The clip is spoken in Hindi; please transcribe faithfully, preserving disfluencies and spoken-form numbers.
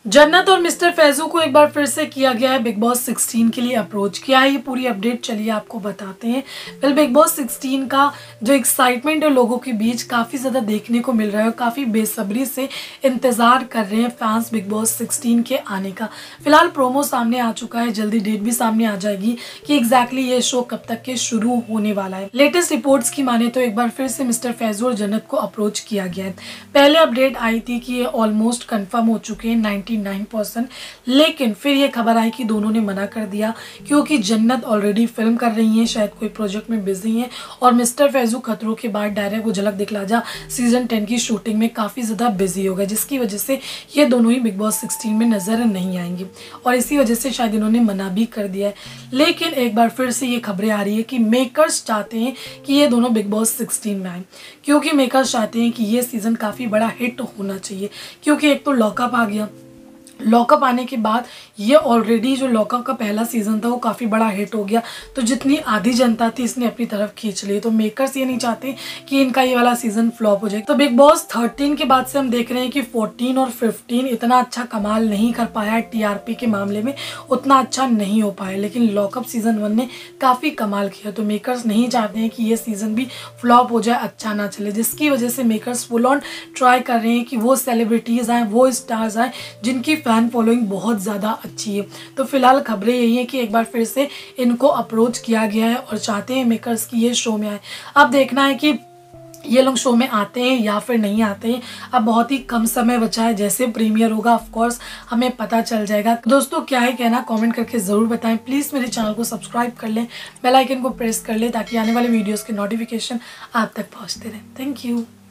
जन्नत और मिस्टर फैजू को एक बार फिर से किया गया है बिग बॉस सिक्सटीन के लिए अप्रोच। क्या है ये पूरी अपडेट, चलिए आपको बताते हैं। वेल, बिग बॉस सिक्सटीन का जो एक्साइटमेंट है लोगों के बीच काफ़ी ज़्यादा देखने को मिल रहा है और काफ़ी बेसब्री से इंतज़ार कर रहे हैं फैंस बिग बॉस सिक्सटीन के आने का। फिलहाल प्रोमो सामने आ चुका है, जल्दी डेट भी सामने आ जाएगी कि एग्जैक्टली ये शो कब तक के शुरू होने वाला है। लेटेस्ट रिपोर्ट्स की माने तो एक बार फिर से मिस्टर फैजू और जन्नत को अप्रोच किया गया है। पहले अपडेट आई थी कि ये ऑलमोस्ट कन्फर्म हो चुके हैं नाइन्टी नाइन परसेंट, लेकिन फिर ये खबर आई कि दोनों ने मना कर दिया क्योंकि जन्नत ऑलरेडी फिल्म कर रही है, शायद कोई प्रोजेक्ट में बिजी हैं, और मिस्टर फैजू खतरों के बाद डायरेक्ट वो झलक दिखला जा सीजन टेन की शूटिंग में काफ़ी ज़्यादा बिजी हो गए, जिसकी वजह से ये दोनों ही बिग बॉस सिक्सटीन में नज़र नहीं आएंगे और इसी वजह से शायद इन्होंने मना भी कर दिया है। लेकिन एक बार फिर से ये खबरें आ रही है कि मेकर्स चाहते हैं कि ये दोनों बिग बॉस सिक्सटीन में आए, क्योंकि मेकर्स चाहते हैं कि ये सीज़न काफ़ी बड़ा हिट होना चाहिए। क्योंकि एक तो लॉकअप आ गया, लॉकअप आने के बाद ये ऑलरेडी जो लॉकअप का पहला सीज़न था वो काफ़ी बड़ा हिट हो गया, तो जितनी आधी जनता थी इसने अपनी तरफ खींच ली। तो मेकर्स ये नहीं चाहते कि इनका ये वाला सीज़न फ्लॉप हो जाए। तो बिग बॉस थर्टीन के बाद से हम देख रहे हैं कि फोर्टीन और फिफ्टीन इतना अच्छा कमाल नहीं कर पाया, टीआरपी के मामले में उतना अच्छा नहीं हो पाया, लेकिन लॉकअप सीज़न वन ने काफ़ी कमाल किया। तो मेकर्स नहीं चाहते हैं कि ये सीज़न भी फ्लॉप हो जाए, अच्छा ना चले, जिसकी वजह से मेकर्स फुल ऑन ट्राई कर रहे हैं कि वो सेलिब्रिटीज़ आएँ, वो स्टार्स आएँ जिनकी फैन फॉलोइंग बहुत ज़्यादा अच्छी है। तो फिलहाल खबरें यही है कि एक बार फिर से इनको अप्रोच किया गया है और चाहते हैं मेकर्स की ये शो में आए। अब देखना है कि ये लोग शो में आते हैं या फिर नहीं आते हैं। अब बहुत ही कम समय बचा है, जैसे प्रीमियर होगा ऑफ कोर्स हमें पता चल जाएगा। दोस्तों क्या है कहना कमेंट करके ज़रूर बताएं। प्लीज़ मेरे चैनल को सब्सक्राइब कर लें, बेल आइकन को प्रेस कर लें ताकि आने वाले वीडियोज़ के नोटिफिकेशन आप तक पहुँचते रहें। Thank you.